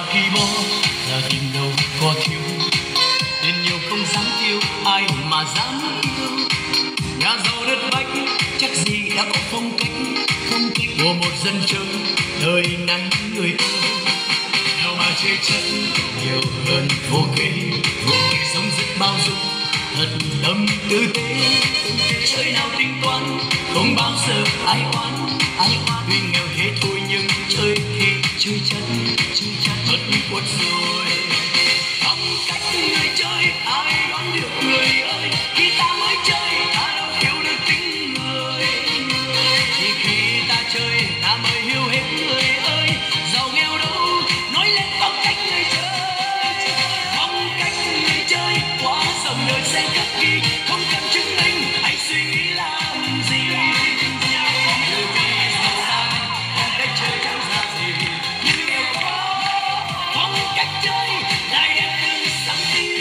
khi bỏ gia đình đâu có thiếu, tiền nhiều không dám yêu, ai mà dám yêu. Nhà giàu đất bách chắc gì đã có phong cách của một dân chơi đời nắng người ơi. Nào mà chơi chất nhiều hơn vô kể sống rất bao dung, thật tâm tư tế. Chơi nào tính toán không bao giờ ai oán, tuy nghèo thế thôi nhưng chơi thì chơi chất mất quất rồi. Phong cách người chơi ai đoán được người ơi, khi ta mới chơi ta đâu hiểu được tính người. Chỉ khi ta chơi ta mới hiểu hết người ơi, giàu nghèo đâu nói lên phong cách người chơi. Phong cách người chơi quá dòng đời sẽ khắc ghi, không cần chứng minh hãy suy nghĩ làm gì. Người chơi giàu sang phong cách chơi chẳng ra gì, nhưng nghèo khó phong cách chơi lại đẹp từ sáng đi.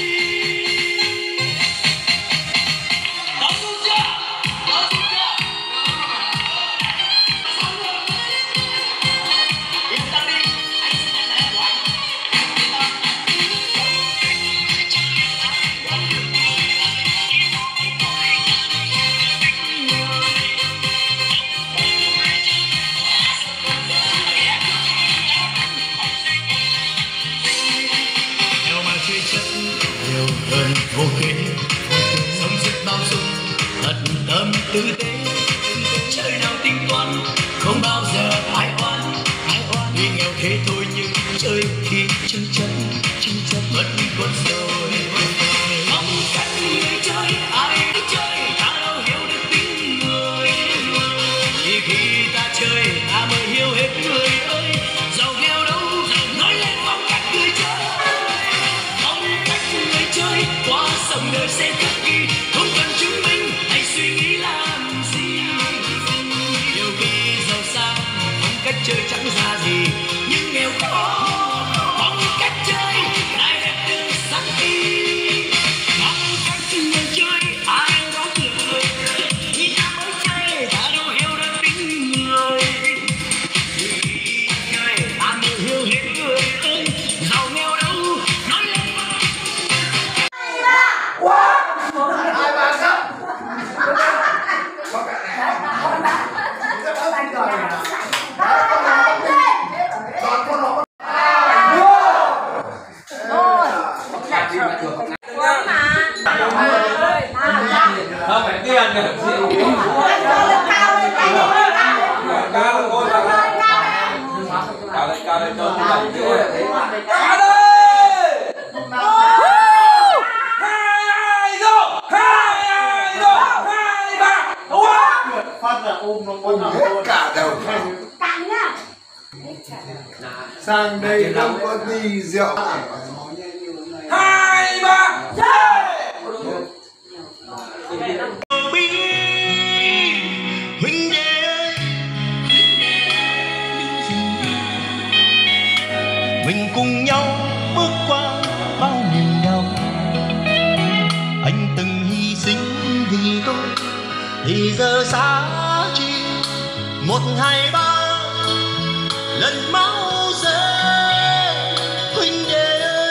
Đó đúng chưa? Đó đúng chưa? Yên tâm đi, anh sẽ nhận lại của anh. Yên tâm. Theo mà chơi chất nhiều hơn vô kể, sống rất bao dung, thật tâm tư tế. Chơi nào tính toán không bao giờ ai oán, vì nghèo thế thôi nhưng chơi thì chân chất mất quất rồi. Phong cách người chơi ai đi chơi ta đâu hiểu được tính người, chỉ khi ta chơi ta mới hiểu hết người ơi, giàu nghèo đâu nói lên phong cách người chơi. Phong cách người chơi quá dòng đời sẽ khắc ghi, không cần chứng minh hay suy nghĩ làm gì. Nhiều khi giàu sang phong cách chơi chẳng ra gì, nhưng nghèo khó phong cách chơi lại đẹp từ sáng đi. Phong cách người chơi ai đoán được người, khi ta mới chơi ta đâu hiểu được tính người. Khi ta chơi ta mới hiểu hết người ơi, giàu nghèo đâu nói lên. Không phải tiền nữa. Cao lên cho hai ba phát là ôm nó hết cả đầu cạn nhá. Sang đây không có gì rượu. 2 3 Huynh đệ ơi, mình cùng nhau bước qua bao niềm đau. Anh từng hy sinh vì tôi, thì giờ xa chia 1 2 3 lần máu rơi. Huynh đệ ơi,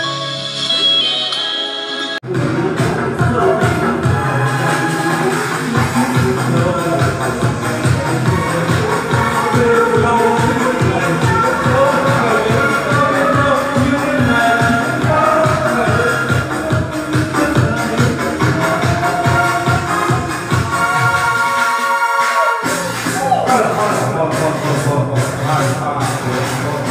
Hi.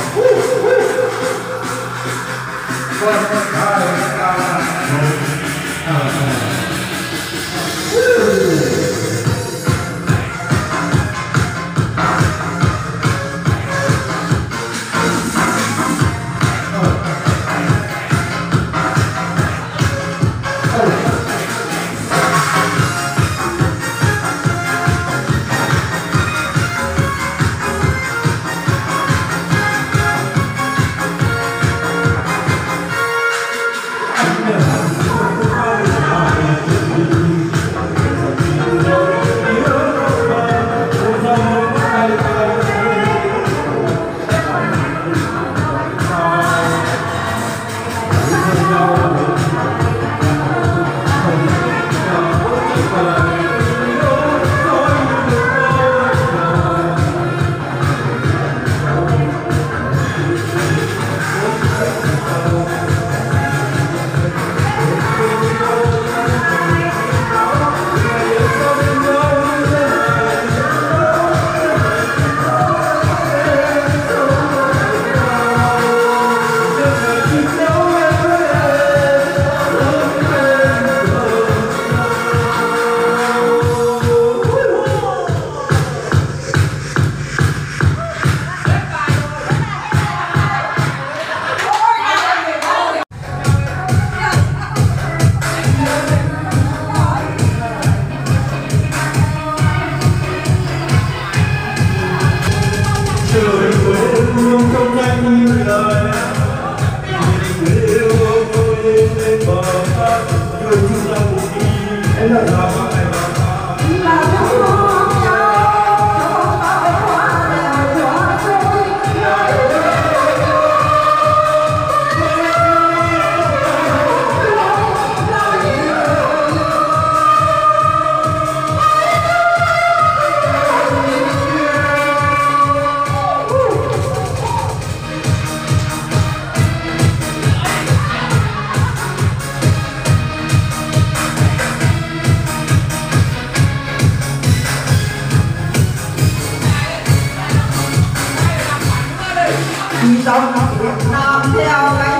làm theo cái